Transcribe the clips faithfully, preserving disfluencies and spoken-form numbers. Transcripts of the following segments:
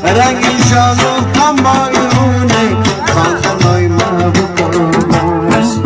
رنگ شالو هم بایونه خاندنای محبوباش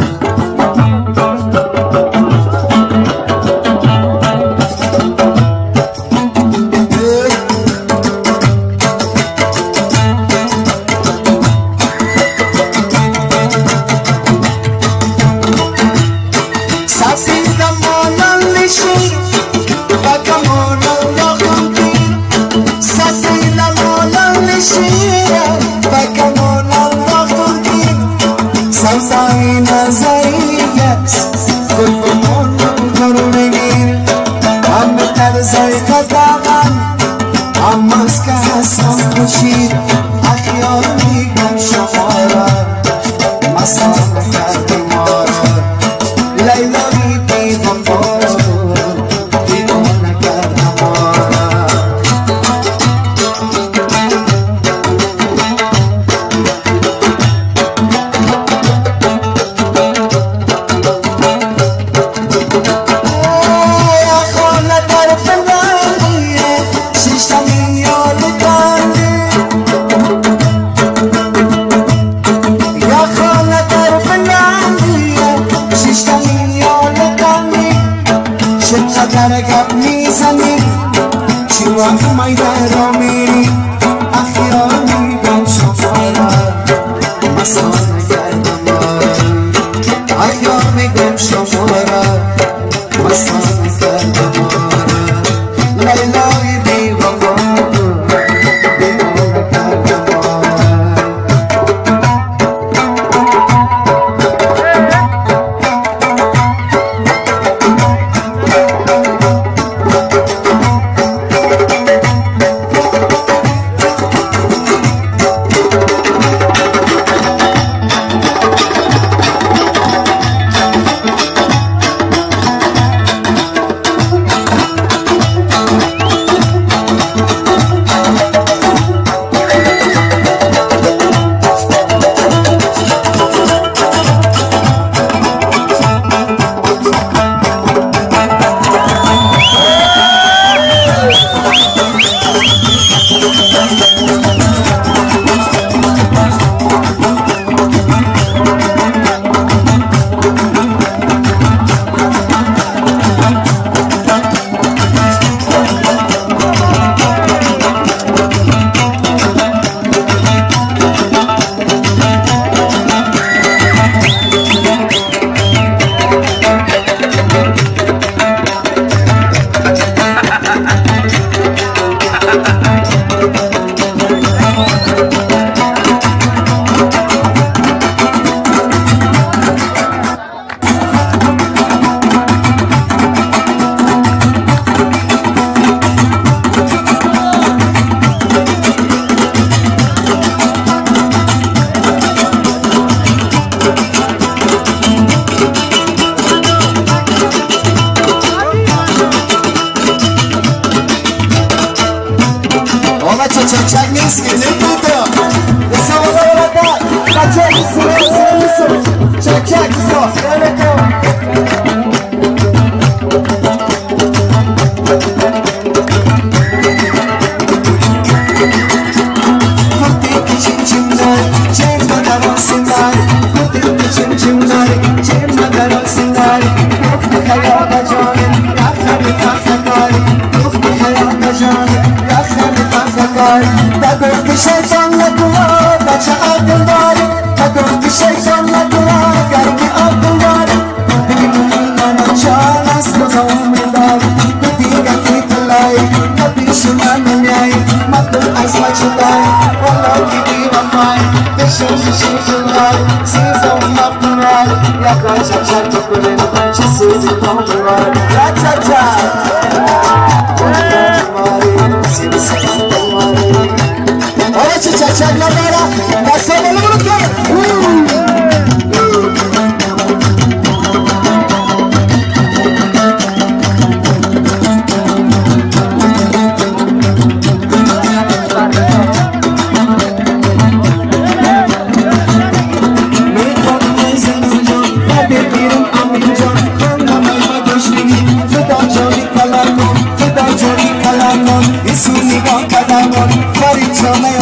Sunni ga kadamon, fari chome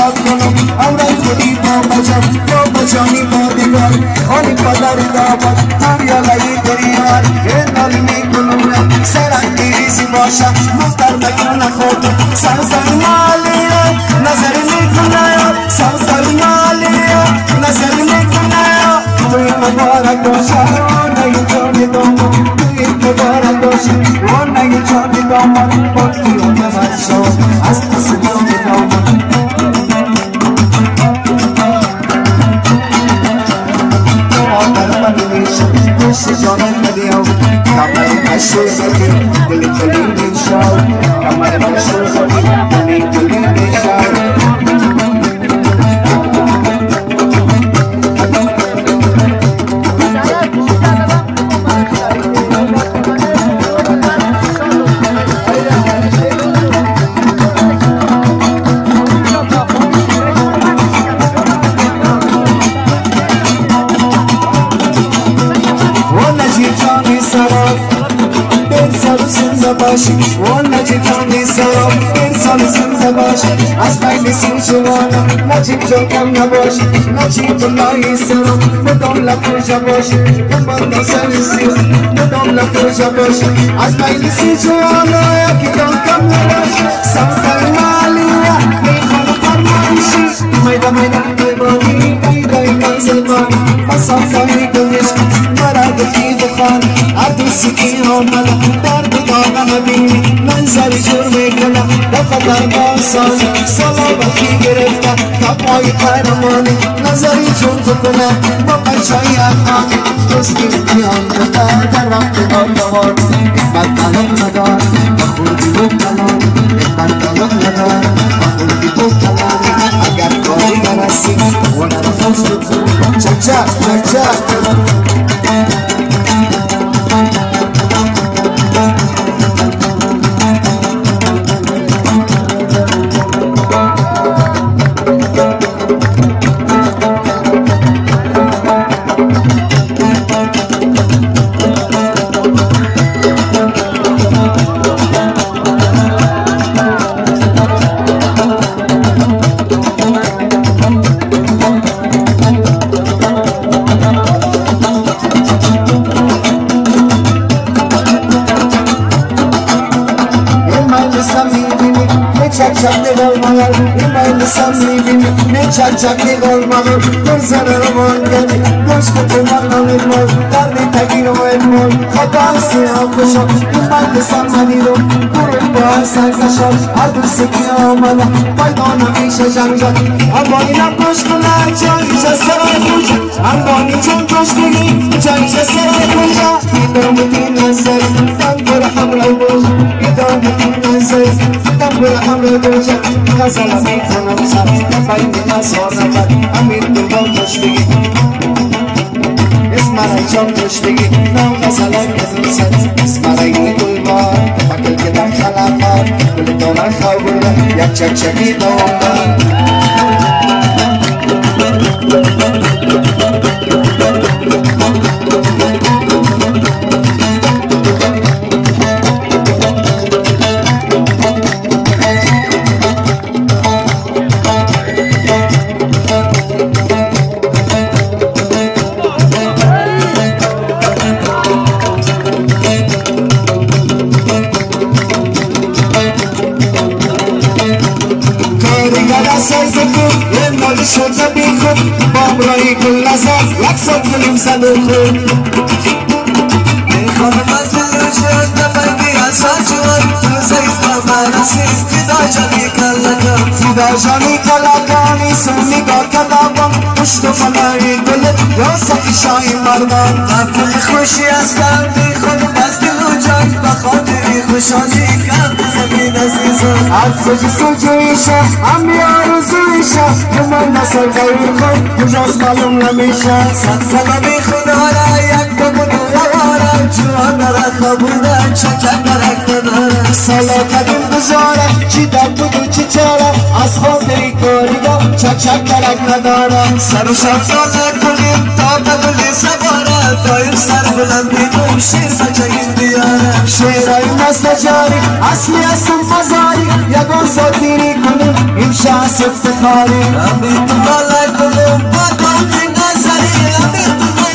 خانی پدر دابد دوریا لایی دریار گردال میکنم سرک باشم مختر بکنه خود سرزر مالیه نظر میکنه سرزر مالیه نظر میکنه توی مبارک باشه نگی جانی دامن توی مبارک باشه نگی جانی دامن پاکی و نمشا از تصدیان دامن آدر من میشم دوست جانم ندیم کمر مشروع زدیم دلی دلی میشم کمر مشروع زدیم دلی دلی میشم باشی و نجیب جانی سرام انسان زنده باشی از بین سوچوانا نجیب جو کم نباشی نجیب اللهی سرام مدام لفروجه باشی نباندا سرسی مدام لفروجه باشی از بین سوچوانا یکی جو کم نباشی سمسر مالیه میخوان فرمایشی میده میده میبانی میده منزل بانی مسافری کنش مرد کی بخوان عدوسی کی آمده درد نبینی منظر جور میکنه دفع در باسان سلامتی گرفته تا پای قهرمانی نظری جور بکنه با قشای افغانی دوستی میان بده در وقت آدوار اقبال طلب ندار با خوردی و کلان اقبال طلب ندار با خوردی و کلان اگر کاری برسی ونه رو خوش بکن چک چک چک چک چک چک نگار مغر در زن روان گردی گوش کتو مقام المال دردی تگیر و المال خطا سیاه کشم این بند سمنی رو برون با هر سرکشم هر دوستی که آمده پیدا نمیشه جنجل اربانی نکش کنه جایشه سرای کجا اربانی چون کشتگی جایشه سرای کجا ایدامتی نزد دم بر حمله بوش ایدامتی نزد دم بر حمله بوش غزل میکنم سر بین نزار نفر امیر دلبال خوش بگی اسم رای جان خوش بگی نام غزل های مدرست اسم رای دلبال فکر که در خلافات گل دولار خواه برده یک چک چکی دوام شده بی خود بامرایی کل نزد یک صد کلیم زد و خود میخوام مزدور شده بگی اصلا جوان روزیف با مرسی فدا جانی کلکم فدا جانی کلکمی سو نگاه کدابم پشت و فنایی گلت یا سخی شایی مردان مفهوم خوشی هستم بی خود بس دل و جان بخاطری خوشانی کم زمین عزیزم عرض سجویشه هم بیارزویشه من نسل غیر خود کجاست معلوم نمیشه صد سلام خدا را یک بمون دوارم جوان درخ بودن چکک درک ندارم سالا قدیم گذاره چی در بود و چی چاره از خاطری کاریدا چکک درک ندارم سر و شفتا نکنیم تا قبلی سواره دایم سر بلندیم شیر بچگیم بیاره شیرهای مست جاری اصلی اسم مزاری یکان ساتیری کنیم این شخص افتخاری امید تو بالا کنیم با کافی نظری امید تو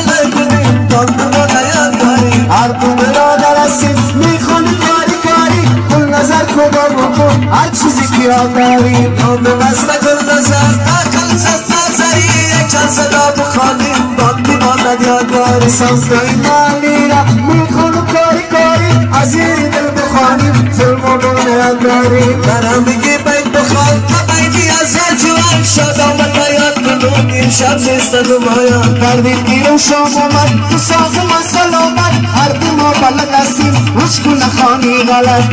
هر چیزی که یاد داری نام مست گل نظر عقل سست نظری یک چند صدا بخوانیم باد میماند یادگاری سازگاه مالی را میخونم کاری کاری از این دل بخوانیم ظلم و بانه داریم برم بگی باید بخوان تا بیدی از جوان شد آمد و یاد کنون این شب نیست نمایان کردیم گیرم شام آمد تو ساز من سلامت هر دو ما بلد هستیم روش کنه خانی غلط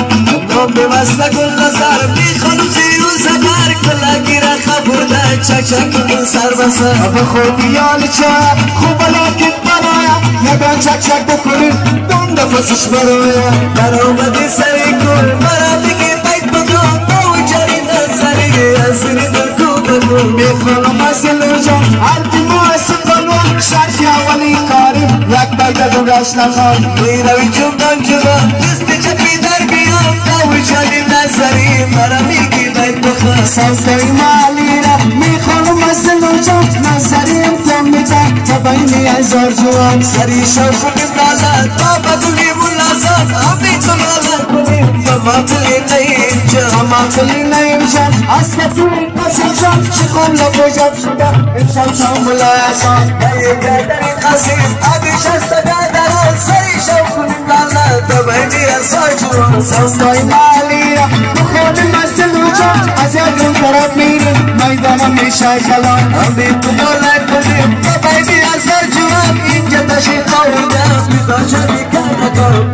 نام مست گل نظر میخونم زیرو زبر کلا گیره خبرده چک چک کنون سر بسر به خودی یال چایا خوب لکت برایا یکان چک چک بکنیم دون دفسش برایا در آمدی سری کن مرا بگی باید بکن تو جری نظری از این دل کو بکن میخوانم از دل جان هر دی ما سفنوان شرخی اولی کاریم یک بگه دو گشت نخوان میروی جمدان جمع دست چپی در بیام تو جری نظری مرا میگی باید بکن سازگاه مالی را میخوانم از دل جان نظری امتیان میدن تا بینی هزار جوان سری شوق کنیم لالت تا بدونیم ملازت همی تو لالت کنیم و ما کلی نیم جا اما کلی نیم جان از کتونی قسم جان شخون لبو جب شده امشب شام ملایسان یه گردنی قسیم آدیش است گردن سری شوق کنیم لالت تا بینی هزار جوان سازگاه مالی را بخونیم از دل جان از یکون طرف میریم میدانم میشه کلان همی تو لالت کنیم تا بینی هزار جوان اینجا تشی خوردم بیدار شدی کردم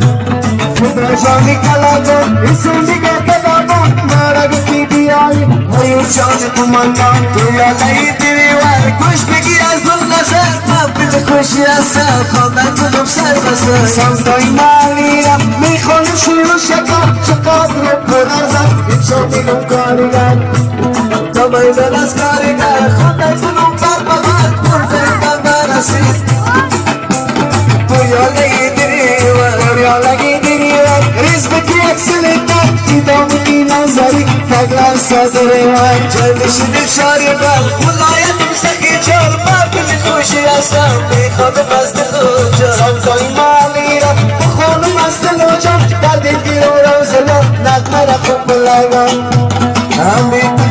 خدا جانی کلاتون ایسون دیگه کلاتون مارا گفتی بیایی میون جان کماندان تو یادهی دیوار کش بگی از دل نظر من بیده کشی از سر خواندن کنم سر بسر سازگاه مالی را میخونیم شیر و شکر چقدر رو پدر زد این شد میگم کاریگر تا میدن از کاریگر خواندن کنم بر بغل مرده کم برسید تو یادهی دیوار یالگی دیریوان ریز بکی اکسلیتر دیدامونی نظری فگلر ساز ریوان جلشید شاری بل ولایتم سخی جال من بیده خوشی هستم میخوادم از دل و جان سازگاه مالی را بخونم از دل و جان در دل گیر و روزلا نقمه را خوب بلایوان همی